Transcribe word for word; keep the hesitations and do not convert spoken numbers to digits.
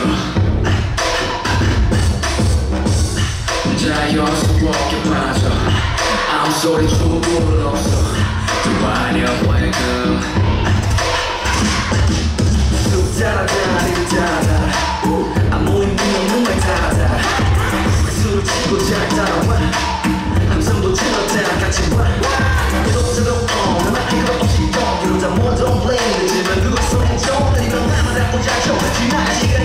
자연스럽게 빠져 아무 소리 주문 없어 또 환영 welcome 쑥 따라다니는 자다 아무 의미 없는 말 따라 술을 치고 잘 따라와 함성도 질렀다 같이 와 구독자도 on 나만 이거 없이 또 이러다 more don't blame 내 집은 누구 손에 좀 때리면 나만 다 오자죠 지나치게